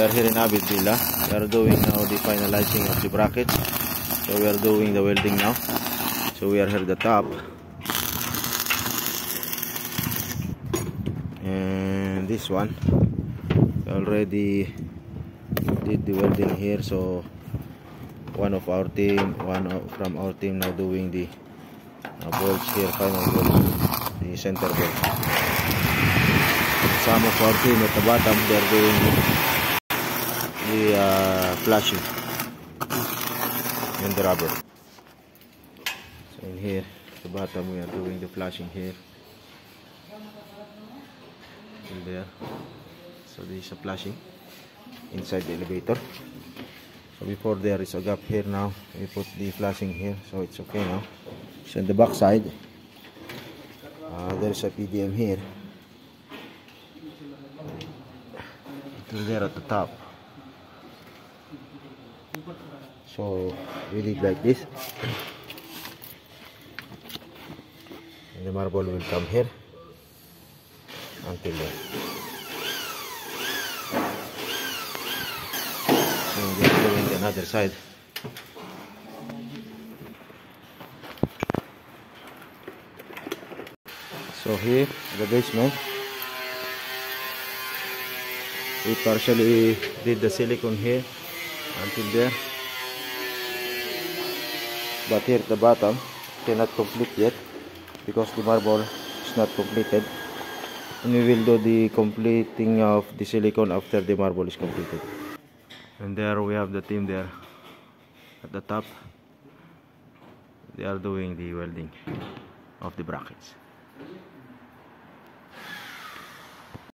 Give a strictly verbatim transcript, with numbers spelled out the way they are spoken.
are here in Abid Villa. We are doing now the finalizing of the brackets. So we are doing the welding now. So we are here at the top. And this one, we already did the welding here. So one of our team, one of, from our team now doing the uh, bolts here, final bolts, the center bolt. Some of our team at the bottom, they are doing the uh, flashing and the rubber. So in here at the bottom, we are doing the flashing here in there. So this is a flashing inside the elevator. So before there is a gap here, now we put the flashing here, so it's okay now. So in the back side, uh, there is a P D M here until there at the top. So we did like this, and the marble will come here until there. And we are doing the another side. So here, the basement, we partially did the silicone here until there, but here at the bottom cannot complete yet because the marble is not completed, and we will do the completing of the silicone after the marble is completed. And there we have the team there at the top. They are doing the welding of the brackets.